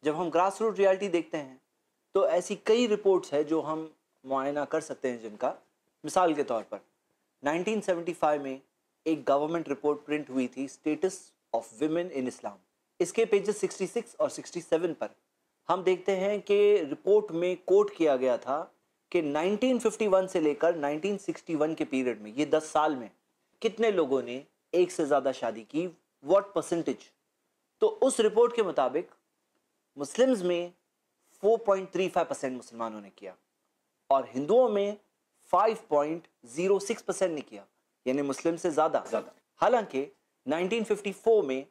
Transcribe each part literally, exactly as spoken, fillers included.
जब हम grass root reality देखते हैं तो ऐसी कई रिपोर्ट्स है जो हम मुआयना कर सकते हैं जिनका, मिसाल के तौर पर नाइनटीन सेवेंटी फाइव में एक गवर्नमेंट रिपोर्ट प्रिंट हुई थी, status of women in Islam. इसके पेजेस सिक्सटी सिक्स और सिक्सटी सेवन पर हम देखते हैं कि रिपोर्ट में कोट किया गया था कि नाइनटीन फिफ्टी वन से लेकर नाइनटीन सिक्सटी वन के पीरियड में, ये दस साल में कितने लोगों ने एक से ज़्यादा शादी की, व्हाट परसेंटेज। तो उस रिपोर्ट के मुताबिक मुस्लिम्स में four point three five percent मुसलमानों ने किया और हिंदुओं में five point zero six percent ने किया, यानी मुस्लिम से ज़्यादा ज़्यादा। हालांकि नाइनटीन फिफ्टी फोर में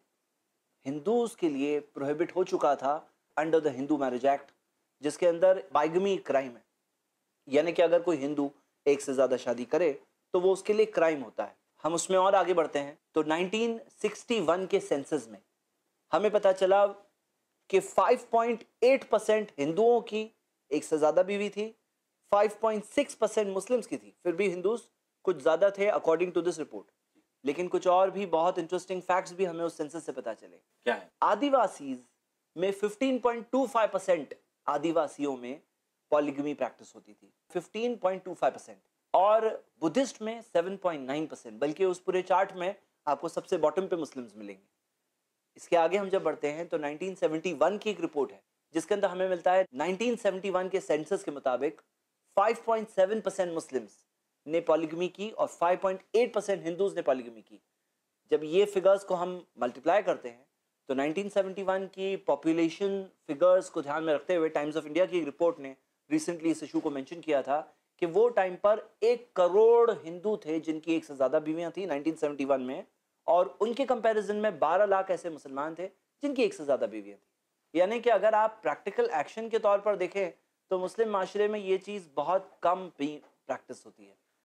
हिंदूज के लिए प्रोहिबिट हो चुका था under the Hindu marriage act, जिसके अंदर बाइगमी क्राइम है, यानी कि अगर कोई हिंदू एक से ज़्यादा शादी करे तो वो उसके लिए क्राइम होता है। हम उसमें और आगे बढ़ते हैं तो नाइनटीन सिक्सटी वन के सेंसस में हमें पता चला कि फाइव पॉइंट एट परसेंट हिंदुओं की एक से ज़्यादा बीवी थी, five point six percent Muslims की थी। फिर भी हिंदूज कुछ ज़्यादा थे अकॉर्डिंग टू दिस रिपोर्ट। लेकिन कुछ और भी बहुत इंटरेस्टिंग फैक्ट्स भी हमें उस सेंसस से पता चले। क्या है? आदिवासीज में fifteen point two five percent आदिवासियों में पॉलीगमी प्रैक्टिस होती थी, fifteen point two five percent, और बुद्धिस्ट में सेवन पॉइंट नाइन परसेंट, बल्कि उस पूरे चार्ट में आपको सबसे बॉटम पे मुस्लिम्स मिलेंगे। इसके आगे हम जब बढ़ते हैं तो नाइनटीन सेवेंटी वन की एक रिपोर्ट है जिसके अंदर हमें मिलता है नाइनटीन सेवेंटी वन के सेंसस के मुताबिक five point seven percent Muslims ने पॉलीगमी की और five point eight percent Hindus ने पॉलीगमी की। जब ये फिगर्स को हम मल्टीप्लाई करते हैं तो नाइनटीन सेवेंटी वन की पॉपुलेशन फिगर्स को ध्यान में रखते हुए टाइम्स ऑफ इंडिया की एक रिपोर्ट ने रिसेंटली इस इशू को मेंशन किया था कि वो टाइम पर एक करोड़ हिंदू थे जिनकी एक से ज़्यादा बीवियां थी नाइनटीन सेवेंटी वन में, और उनके कंपैरिजन में बारह लाख ऐसे मुसलमान थे जिनकी एक से ज़्यादा बीवियां थी। यानी कि अगर आप प्रैक्टिकल एक्शन के तौर पर देखें तो मुस्लिम माशरे में ये चीज़ बहुत कम प्रैक्टिस होती है।